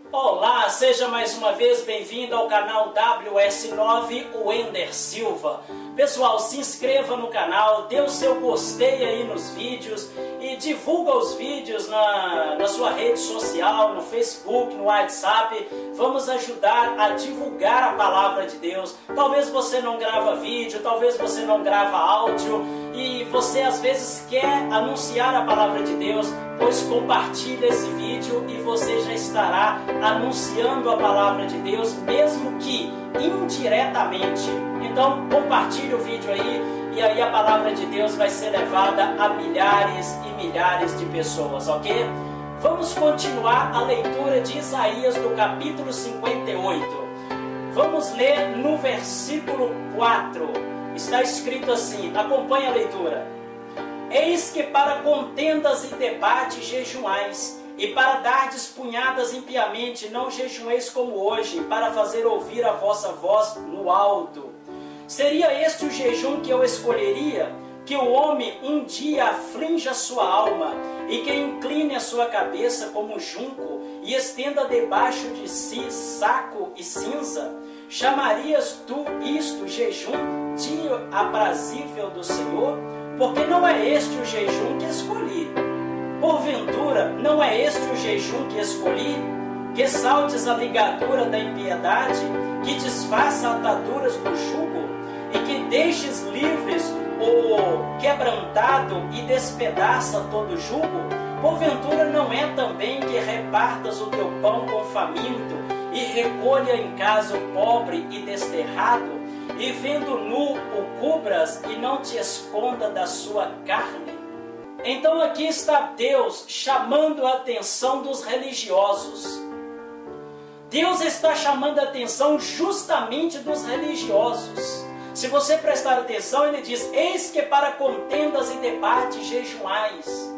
Olá, seja mais uma vez bem-vindo ao canal WS9 Wender Silva. Pessoal, se inscreva no canal, dê o seu gostei aí nos vídeos e divulga os vídeos na sua rede social, no Facebook, no WhatsApp. Vamos ajudar a divulgar a palavra de Deus. Talvez você não grava vídeo, talvez você não grava áudio e você às vezes quer anunciar a palavra de Deus, pois compartilha esse vídeo e você já estará anunciando a palavra de Deus, mesmo que indiretamente. Então compartilhe o vídeo aí e aí a palavra de Deus vai ser levada a milhares e milhares de pessoas, ok? Vamos continuar a leitura de Isaías do capítulo 58. Vamos ler no versículo 4. Está escrito assim, acompanhe a leitura. Eis que para contendas e debates jejuais, e para dardes punhadas impiamente não jejueis como hoje, para fazer ouvir a vossa voz no alto. Seria este o jejum que eu escolheria? Que o homem um dia aflinja sua alma, e que incline a sua cabeça como junco, e estenda debaixo de si saco e cinza? Chamarias tu isto jejum, dia aprazível do Senhor? Porque não é este o jejum que escolhi. Porventura, não é este o jejum que escolhi? Que saltes a ligadura da impiedade, que desfaça ataduras do jugo, e que deixes livres o quebrantado e despedaça todo jugo? Porventura não é também que repartas o teu pão com faminto, e recolha em casa o pobre e desterrado, e vendo nu o cubras e não te esconda da sua carne? Então aqui está Deus chamando a atenção dos religiosos. Deus está chamando a atenção justamente dos religiosos. Se você prestar atenção, ele diz, eis que para contendas e debates jejuais.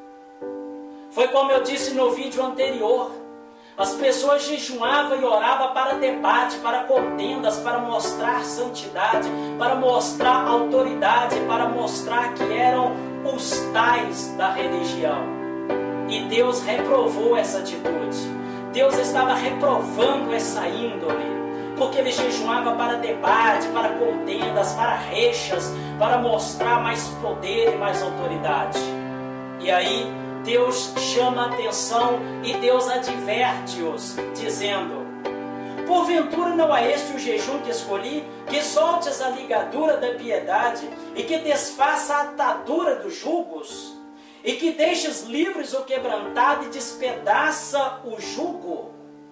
Foi como eu disse no vídeo anterior. As pessoas jejuavam e oravam para debate, para contendas, para mostrar santidade, para mostrar autoridade, para mostrar que eram os tais da religião. E Deus reprovou essa atitude. Deus estava reprovando essa índole, porque ele jejuava para debate, para contendas, para rixas, para mostrar mais poder e mais autoridade. E aí Deus chama a atenção e Deus adverte-os, dizendo, porventura não é este o jejum que escolhi, que soltes a ligadura da piedade, e que desfaça a atadura dos jugos, e que deixes livres o quebrantado e despedaça o jugo?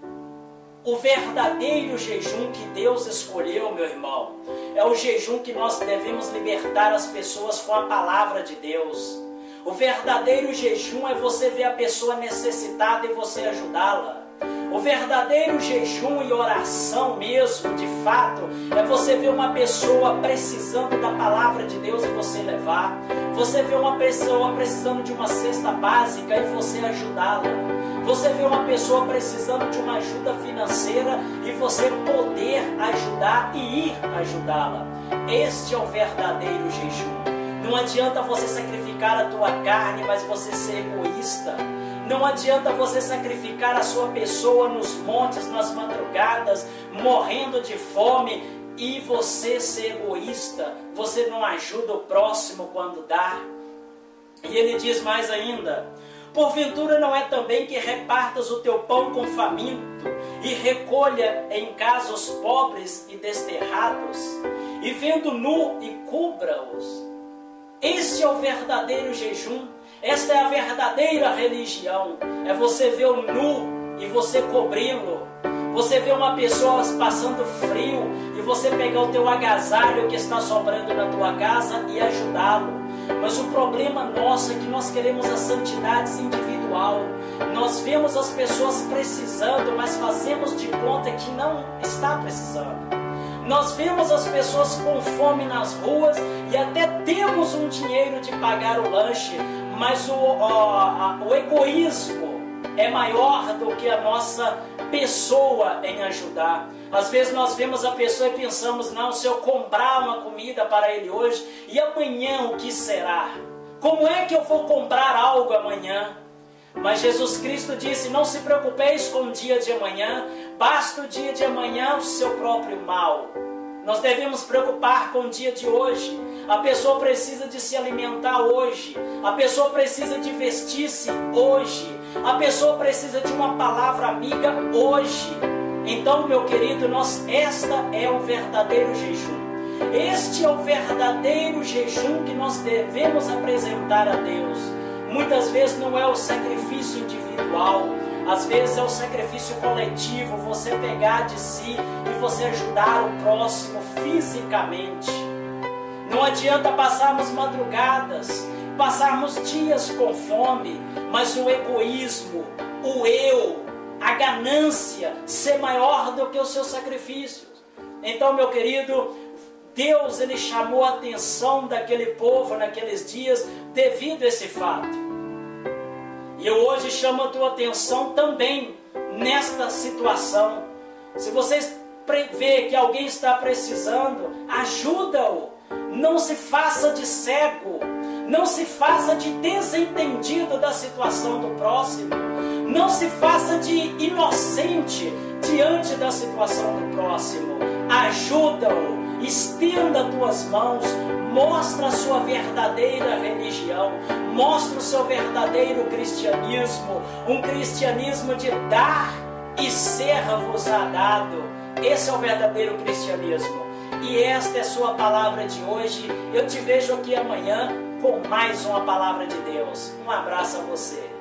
O verdadeiro jejum que Deus escolheu, meu irmão, é o jejum que nós devemos libertar as pessoas com a palavra de Deus. O verdadeiro jejum é você ver a pessoa necessitada e você ajudá-la. O verdadeiro jejum e oração mesmo, de fato, é você ver uma pessoa precisando da palavra de Deus e você levar. Você vê uma pessoa precisando de uma cesta básica e você ajudá-la. Você vê uma pessoa precisando de uma ajuda financeira e você poder ajudar e ir ajudá-la. Este é o verdadeiro jejum. Não adianta você sacrificar a tua carne, mas você ser egoísta. Não adianta você sacrificar a sua pessoa nos montes, nas madrugadas, morrendo de fome, e você ser egoísta. Você não ajuda o próximo quando dá. E ele diz mais ainda, porventura não é também que repartas o teu pão com faminto, e recolha em casa os pobres e desterrados, e vendo nu e cubra-os? Esse é o verdadeiro jejum, esta é a verdadeira religião, é você ver o nu e você cobri-lo, você ver uma pessoa passando frio e você pegar o teu agasalho que está sobrando na tua casa e ajudá-lo. Mas o problema nosso é que nós queremos a santidade individual, nós vemos as pessoas precisando, mas fazemos de conta que não está precisando. Nós vemos as pessoas com fome nas ruas e até temos um dinheiro de pagar o lanche, mas o egoísmo é maior do que a nossa pessoa em ajudar. Às vezes nós vemos a pessoa e pensamos, não, se eu comprar uma comida para ele hoje, e amanhã o que será? Como é que eu vou comprar algo amanhã? Mas Jesus Cristo disse: não se preocupeis com o dia de amanhã, basta o dia de amanhã o seu próprio mal. Nós devemos preocupar com o dia de hoje. A pessoa precisa de se alimentar hoje. A pessoa precisa de vestir-se hoje. A pessoa precisa de uma palavra amiga hoje. Então, meu querido, esta é o verdadeiro jejum. Este é o verdadeiro jejum que nós devemos apresentar a Deus. Muitas vezes não é o sacrifício individual, às vezes é o sacrifício coletivo, você pegar de si e você ajudar o próximo fisicamente. Não adianta passarmos madrugadas, passarmos dias com fome, mas o egoísmo, o eu, a ganância ser maior do que os seus sacrifícios. Então, meu querido, Deus, ele chamou a atenção daquele povo naqueles dias devido a esse fato. E eu hoje chamo a tua atenção também nesta situação. Se você vê que alguém está precisando, ajuda-o. Não se faça de cego. Não se faça de desentendido da situação do próximo. Não se faça de inocente diante da situação do próximo. Ajuda-o. Estenda tuas mãos, mostra a sua verdadeira religião, mostra o seu verdadeiro cristianismo, um cristianismo de dar e ser-vos-á dado. Esse é o verdadeiro cristianismo. E esta é a sua palavra de hoje. Eu te vejo aqui amanhã com mais uma palavra de Deus. Um abraço a você.